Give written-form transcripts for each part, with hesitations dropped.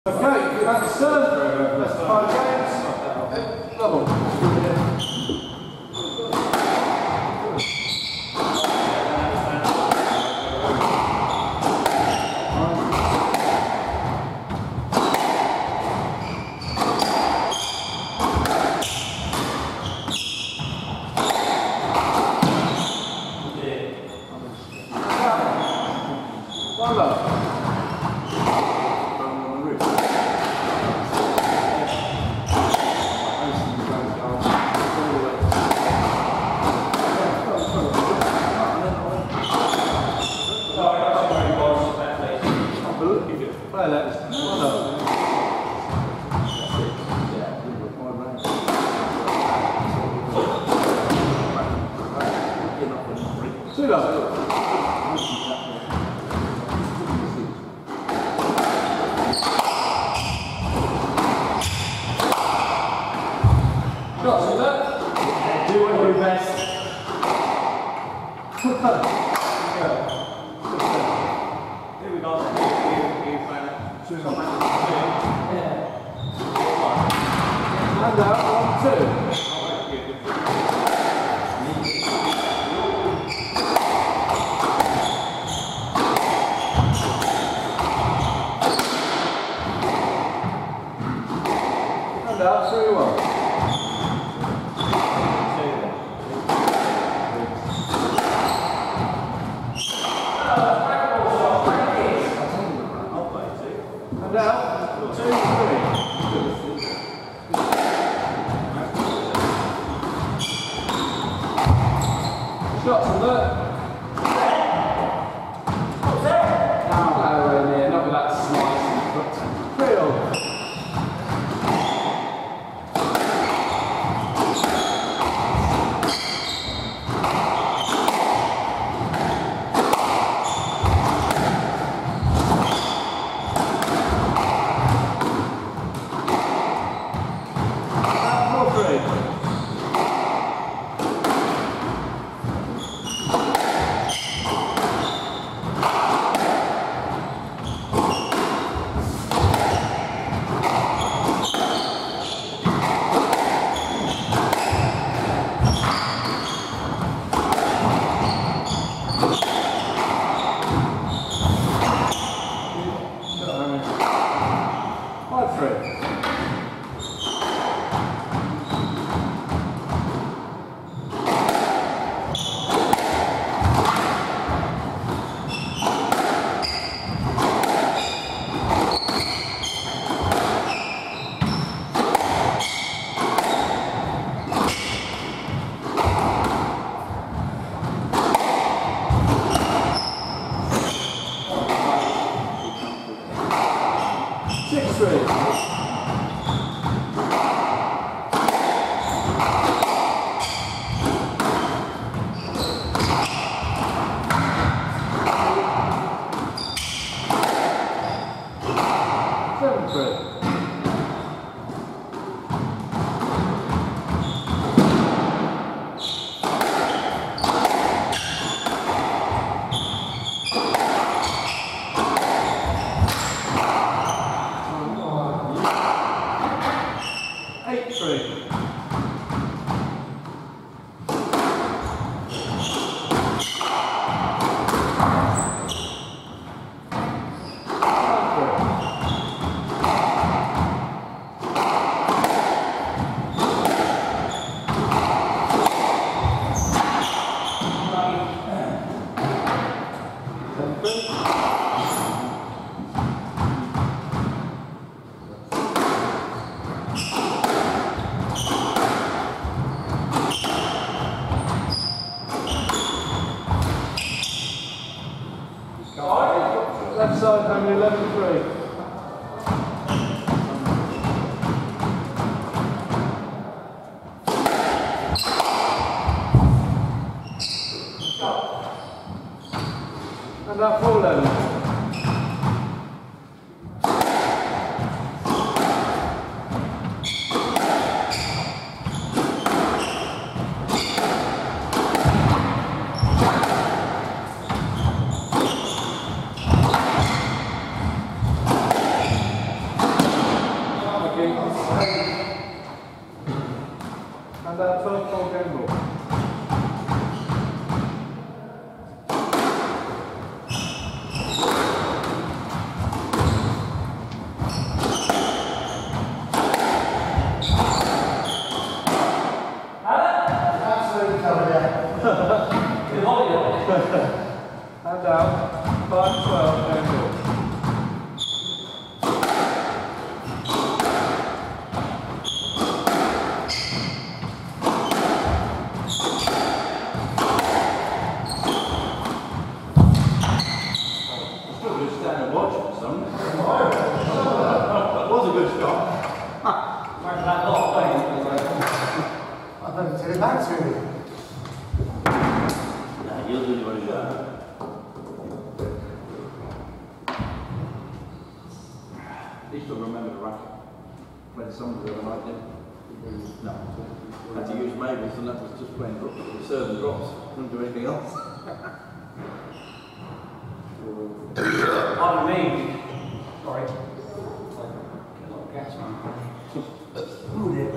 Okay, that's best of 5 games. Level. Left side, Hammy, 11-3. And that full level. 4 gamble. Absolutely covered there. Hand out, 5-12 gamble. I don't tell it back to me. Nah, you'll do what you got. At least you'll remember the racket. Played some the other night, didn't you? No. Had to use Mabel's and that was just playing serving drops. Couldn't do anything else. Pardon me. Sorry. Gas man. Ooh, dear.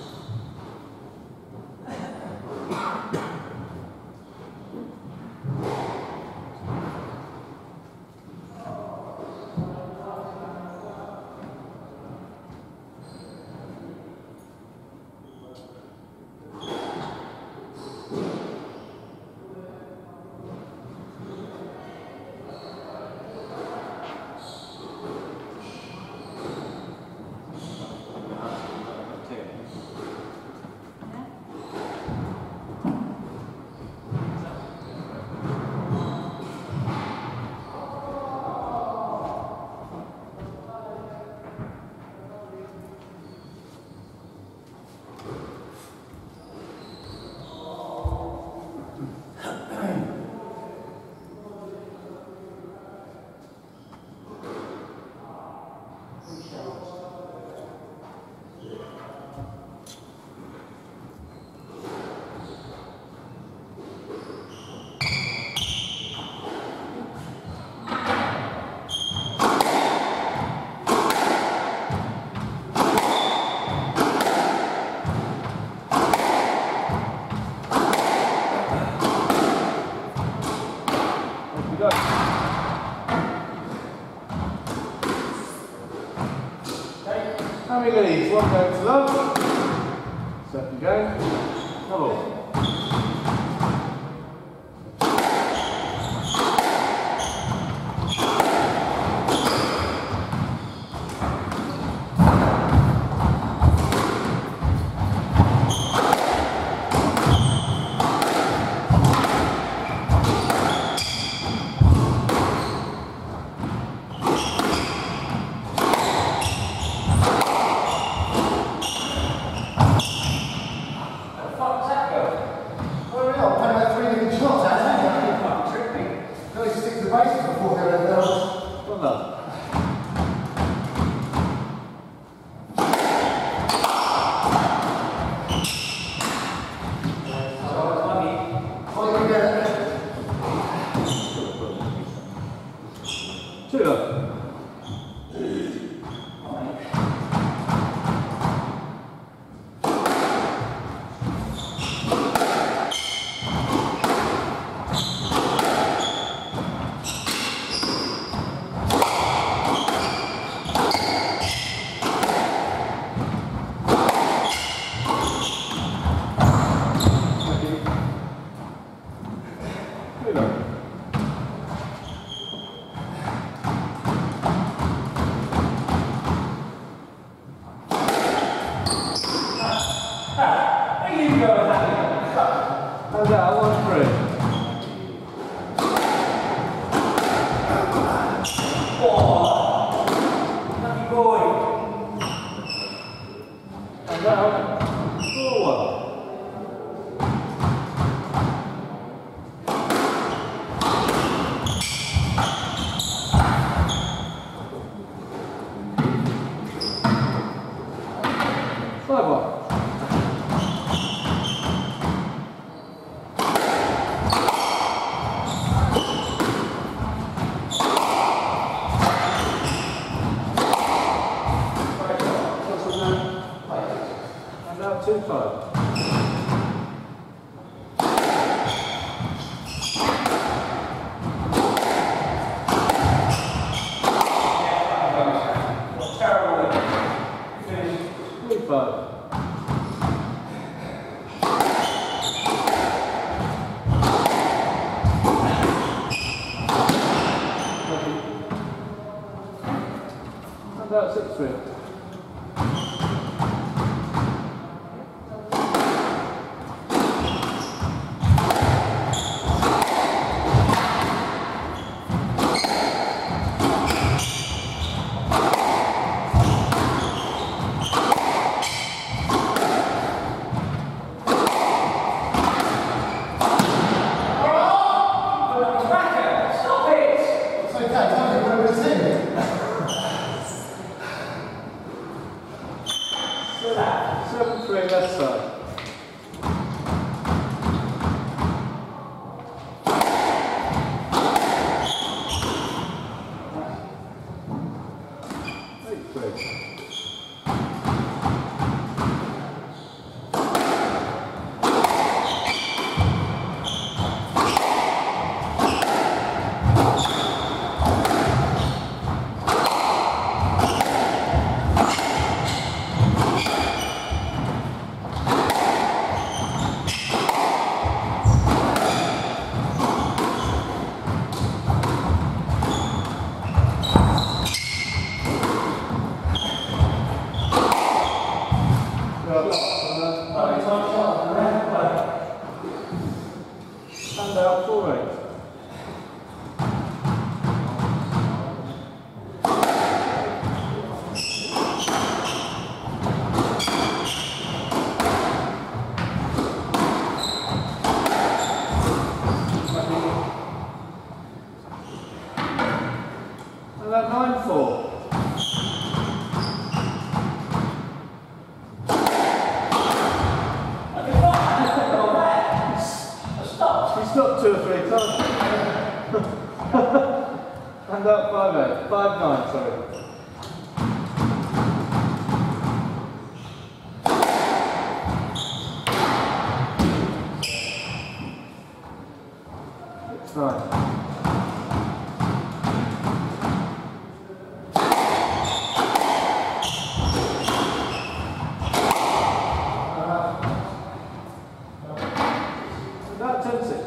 Hammy leads, 1 game to love. Second game, double. How's that? 1-3. Happy boy. And now, 4-1. And now 2-5. 2-5. And out 6-3. It's okay, don't you remember the team? 7-3 left side. Stand out 4-8. And that 9-4. He's stopped 2 or 3 times. And up 5-8. 5-9, sorry. It's 9. About 10-6.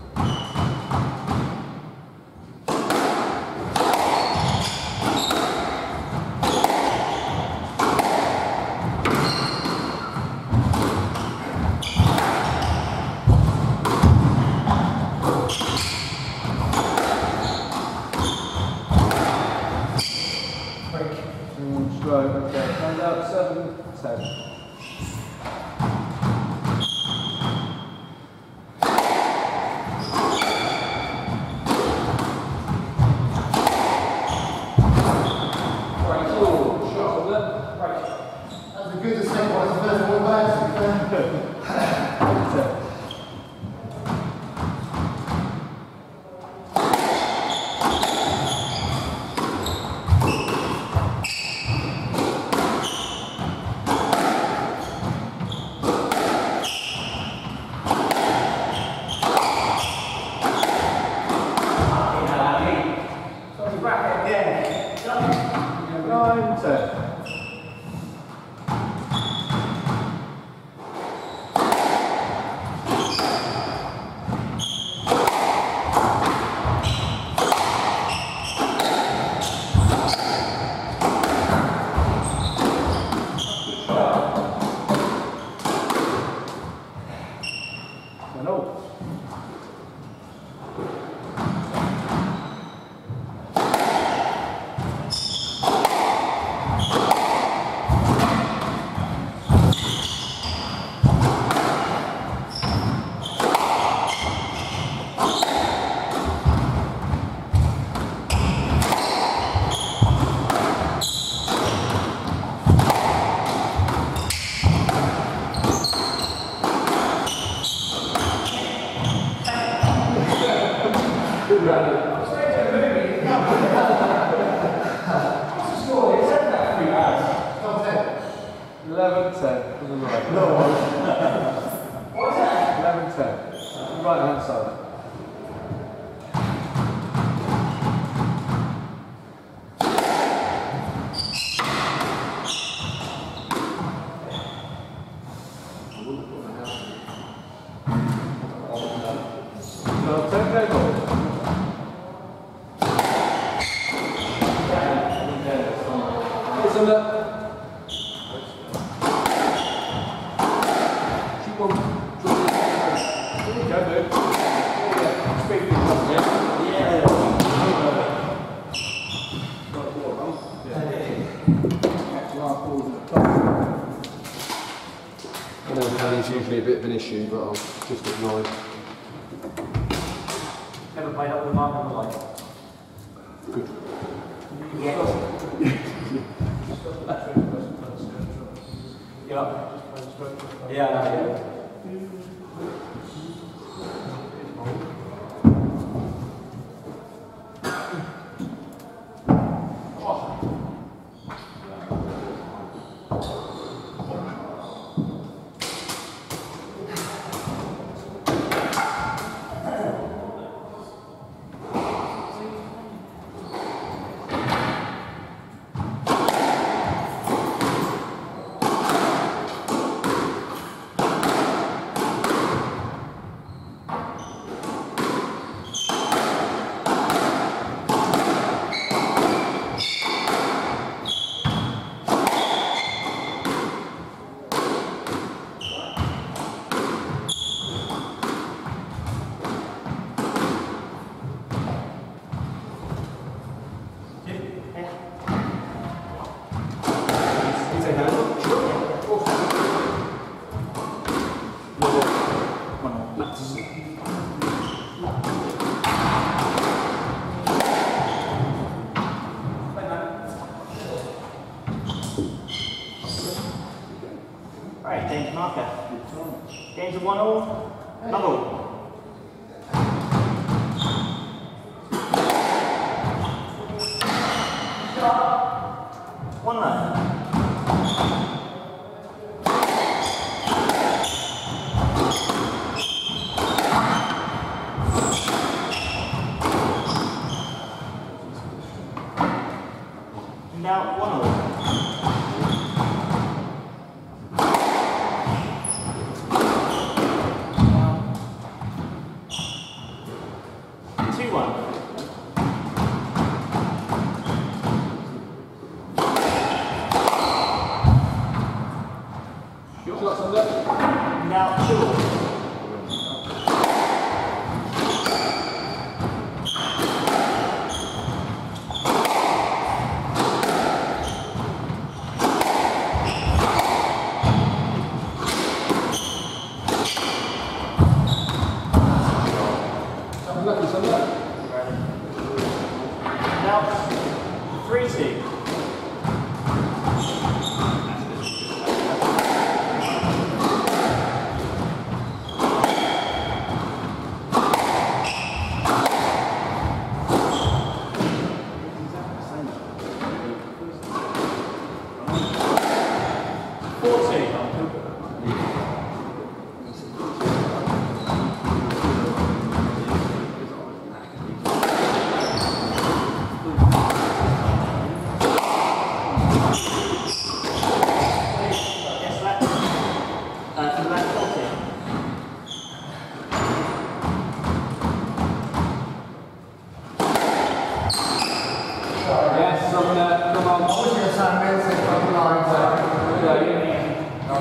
Stroke, okay. And out 7-10. That's a good to say what the first one back. Yeah. 9-10. And all. Good rally. What's the score? It's at that 3 hours. 11-10 from the right. No one. What's that? 11-10. Right hand side. She won't. Go, dude. Yeah. Speed things up, yeah? Yeah. I know Hamly's usually a bit of an issue, but I'll just ignore it. Never played up with Mark in my life. Good. Yeah. Yeah. Yeah, yeah. Right, James marker. Games of 1-all. Double. One left. Now 1-all. Now 2-all. Now 3-2. Yes, come on. I wish you had some minutes in front of the line, but... Yeah.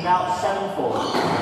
Now 7-4.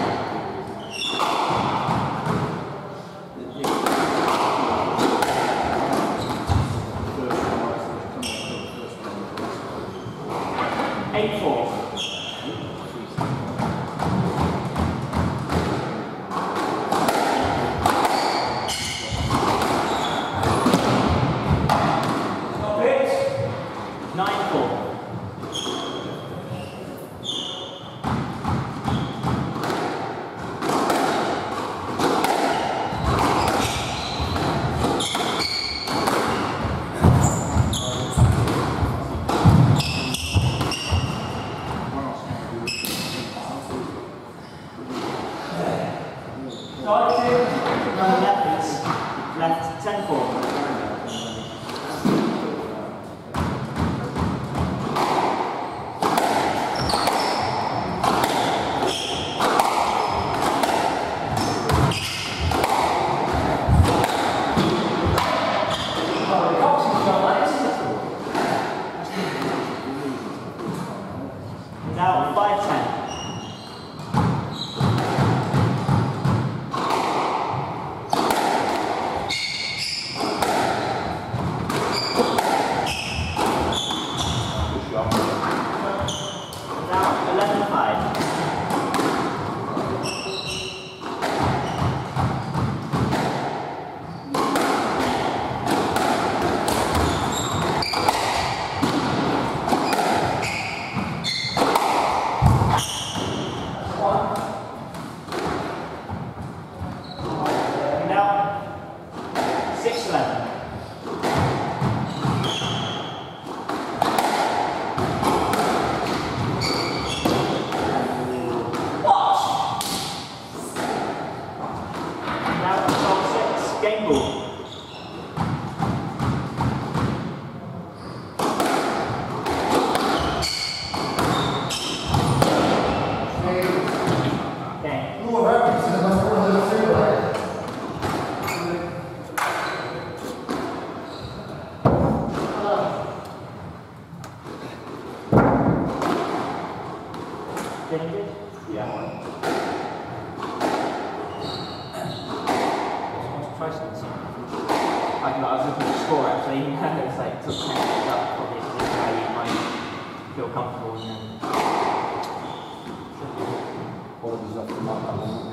Left 10-4. Now 5-10. I was looking at the score actually, and it was like took 10 minutes up, probably so this way you might feel comfortable and then. Orders up the mark. I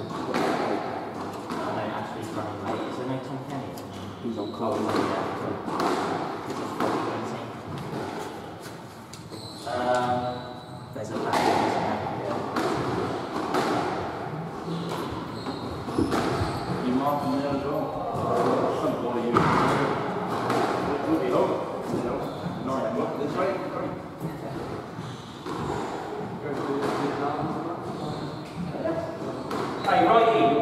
know Ashley's running late, is there no Tom Kenny? He's on call. There's a back there. You marking there as well? What are you? We'll be home. 9 o'clock this way. Hey, righty.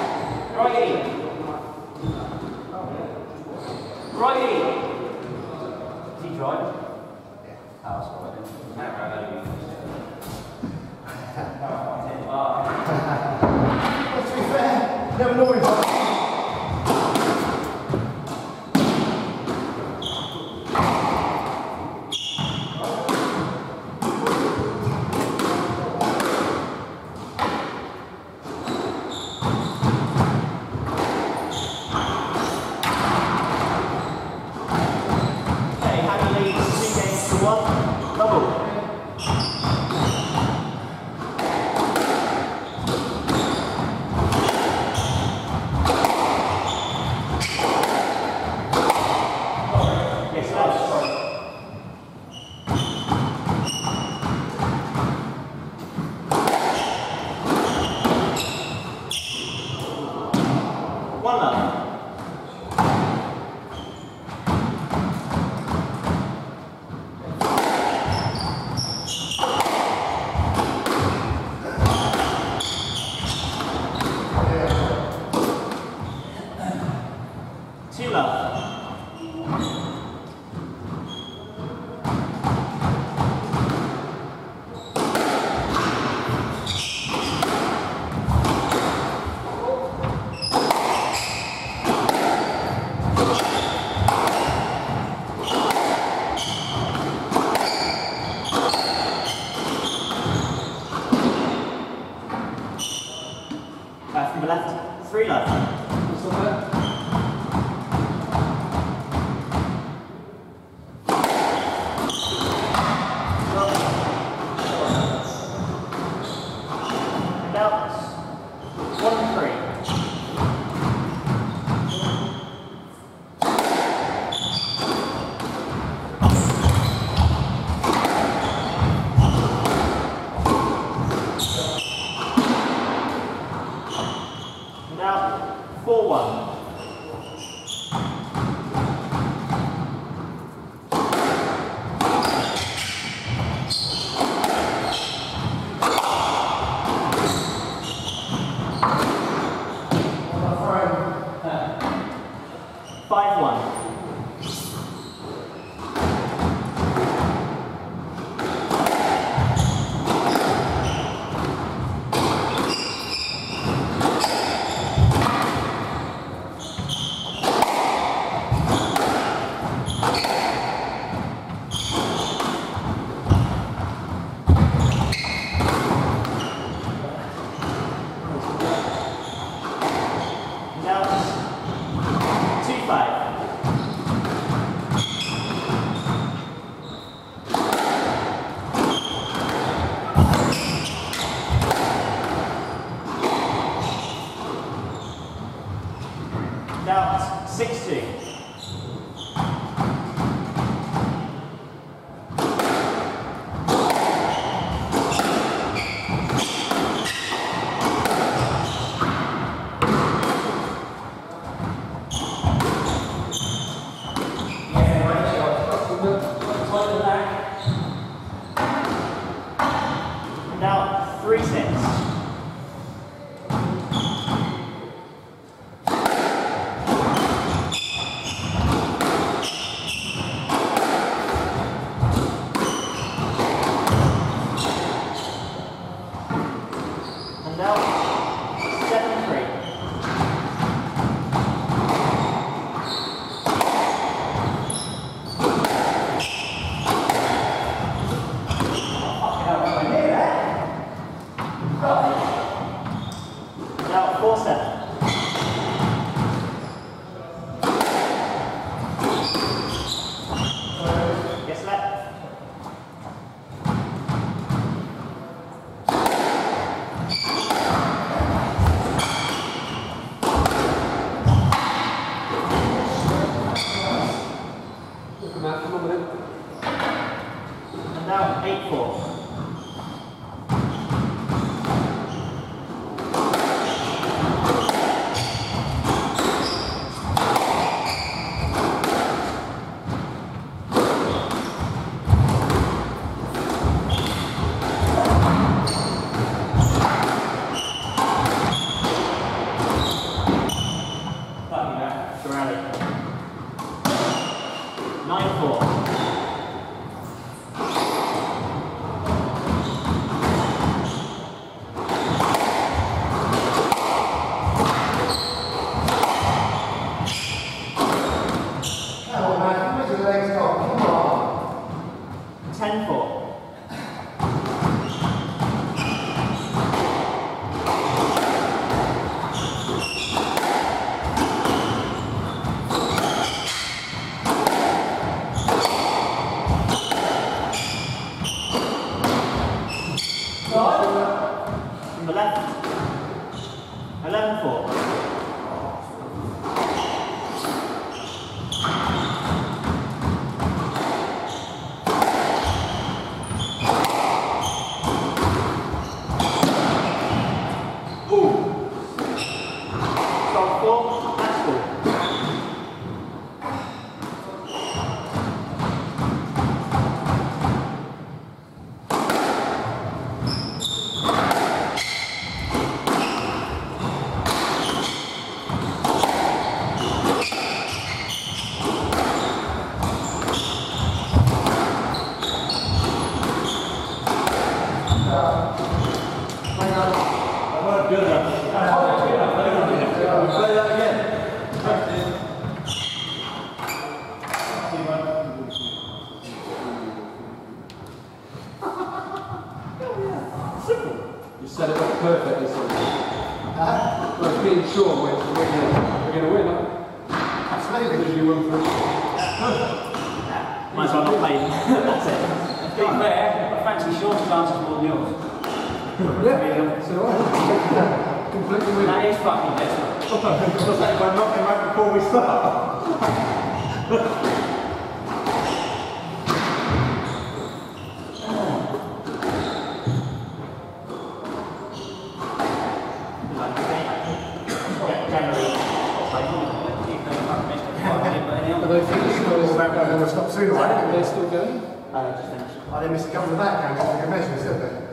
Does he drive? Oh, that's all right. To be fair, never know him. from the left, 3 left. What's on there? Out. 1, 3. Now, 4-1. Out 60. Now 3-6. Now, 7-3. Now, 4-7. Yes, left. Come on with it. And now 8-4. Rally. 9-4. Oh man, where's your legs gone? Come on. 10-4. From the left. 11-4. perfect this one. Well, it's being sure we're going to win, aren't we? Absolutely. Because you won first. Might as well not play. That's it. To be fair, I fancy Sean's chances more than yours. Yeah, so I completely with That is fucking desperate. Just like by knocking right before we start. Are they finished? Stop sooner, right? They're still going? Just finished. I didn't miss a couple of backhands, so I can measure this, didn't they?